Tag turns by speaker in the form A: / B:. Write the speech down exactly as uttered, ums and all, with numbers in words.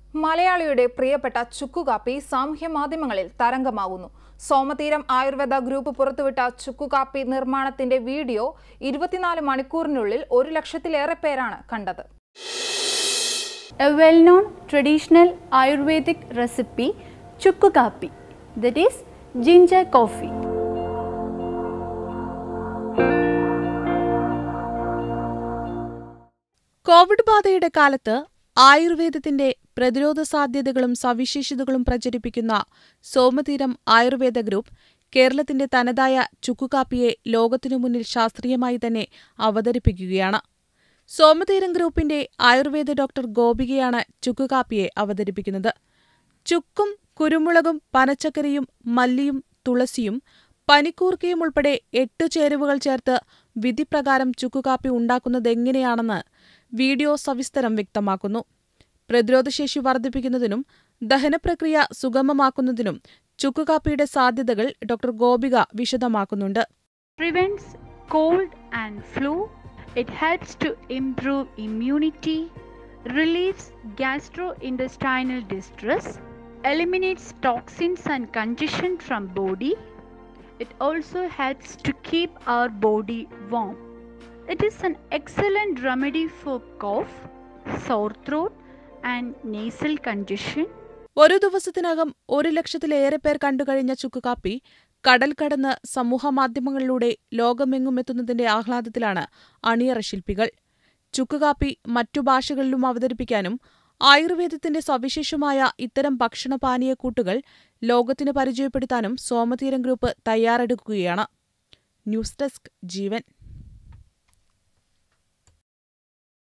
A: മലയാളിയുടെ പ്രിയപ്പെട്ട ചുക്കുകാപ്പി സാമൂഹ്യ മാധ്യമങ്ങളിൽ തരംഗമാകുന്നു. സോമതീരം ആയുർവേദ ഗ്രൂപ്പ് പുറത്തുവിട്ട ചുക്കുകാപ്പി നിർമ്മാണത്തിന്റെ വീഡിയോ ഇരുപത്തിനാല് മണിക്കൂറിനുള്ളിൽ ഒരു ലക്ഷത്തിലേറെ പേരാണ് കണ്ടത്.
B: A well-known traditional Ayurvedic recipe, chukkukapi, that is ginger coffee.
C: Covid ബാധയുടെ കാലത്ത് ആയുർവേദത്തിന്റെ പ്രതിരോധ സാധ്യതകളും സവിശേഷതകളും പ്രചരിപ്പിക്കുന്ന സോമതീരം ആയുർവേദ ഗ്രൂപ്പ് കേരളത്തിന്റെ തനതായ ചുക്കുകാപ്പിയെ ലോകത്തിനു മുന്നിൽ ശാസ്ത്രീയമായി തന്നെ അവതരിപ്പിക്കുകയാണ്. സോമതീരം ഗ്രൂപ്പിന്റെ ആയുർവേദ ഡോക്ടർ ഗോപികയാണ് ചുക്കുകാപ്പിയെ അവതരിപ്പിക്കുന്നത്. ചുക്കും കുരുമുളകും പനച്ചക്കരയും മല്ലിയും തുളസിയും പനിക്കൂർക്കയും ഉൾപ്പെടെ എട്ടു ചേരുവകൾ ചേർത്ത് വിധിപ്രകാരം ചുക്കുകാപ്പി ഉണ്ടാക്കുന്നതെങ്ങനെയാണെന്ന് വീഡിയോ സവിസ്തരം വ്യക്തമാക്കുന്നു. പ്രതിരോധശേഷി വർദ്ധിപ്പിക്കുന്നതിനും ദഹനപ്രക്രിയ സുഗമമാക്കുന്നതിനും ചുക്കുകാപ്പിയുടെ സാധ്യതകൾ ഡോക്ടർ ഗോപിക വിശദമാക്കുന്നുണ്ട്.
B: Prevents cold and flu. It helps to improve immunity, relieves gastrointestinal distress, eliminates toxins and congestion from body. It also helps to keep our body warm. It is an excellent remedy for cough, sore throat and nasal congestion.
C: ഒരു ദിവസത്തിനകം ഒരു ലക്ഷത്തിലേറെ പേർ കണ്ടുകഴിഞ്ഞ ചുക്കുകാപ്പി കടൽ കടന്ന് സമൂഹമാധ്യമങ്ങളിലൂടെ ലോകമെങ്ങുമെത്തുന്നതിന്റെ ആഹ്ലാദത്തിലാണ് അണിയറ ശില്പികൾ. ചുക്കുകാപ്പി മറ്റു ഭാഷകളിലും അവതരിപ്പിക്കാനും ആയുർവേദത്തിന്റെ സവിശേഷമായ ഇത്തരം ഭക്ഷണപാനീയക്കൂട്ടുകൾ ലോകത്തിന് പരിചയപ്പെടുത്താനും സോമതീരം ഗ്രൂപ്പ് തയ്യാറെടുക്കുകയാണ്. ന്യൂസ് ഡെസ്ക് ജീവൻ.